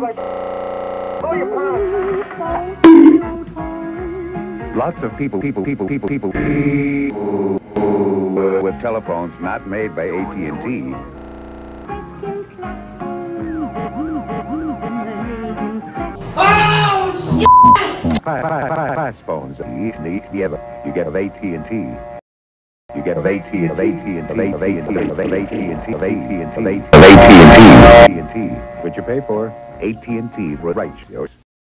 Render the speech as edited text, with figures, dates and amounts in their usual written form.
Lots of people with telephones not made by ATTTT. Fast phones. You get of ATTT. You get of ATTT which you pay for. ATTT, right?